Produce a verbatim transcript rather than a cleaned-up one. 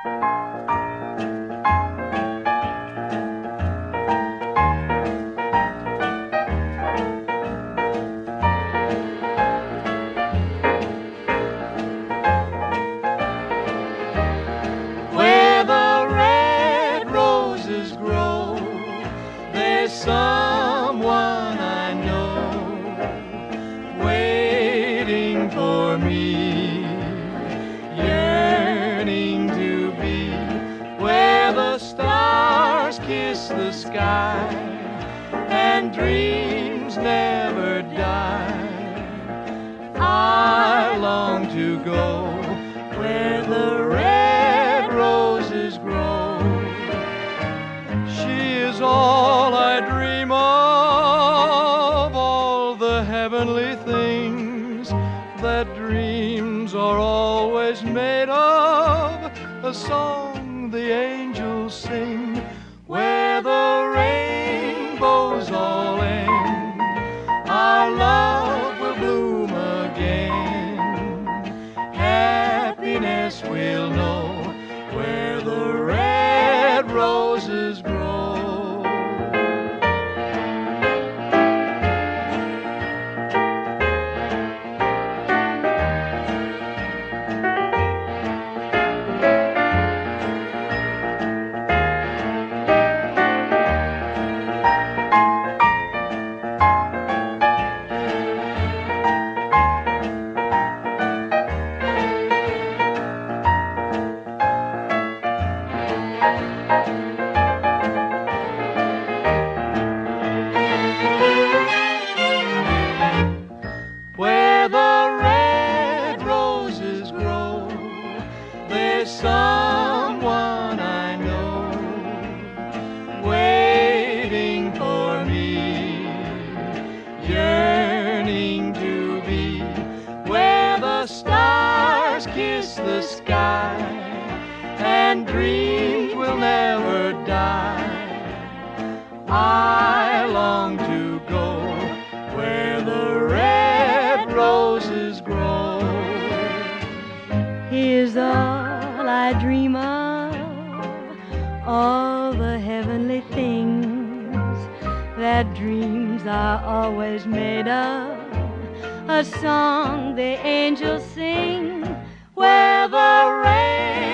Where the red roses grow, there's someone I know waiting for me, yearning to be where the stars kiss the sky and dreams never die. I long to go where the red roses grow. She is all I dream of, all the heavenly things that dreams are always made of, a song the angels sing, where the rainbows all end, our love will bloom again. Happiness we'll know where the red roses grow. Where the red roses grow, there's someone I know waiting for me, yearning to be where the stars kiss the sky and dreams will never die. I long to go where the red roses grow. Here's all I dream of, all the heavenly things that dreams are always made of, a song the angels sing, where the rain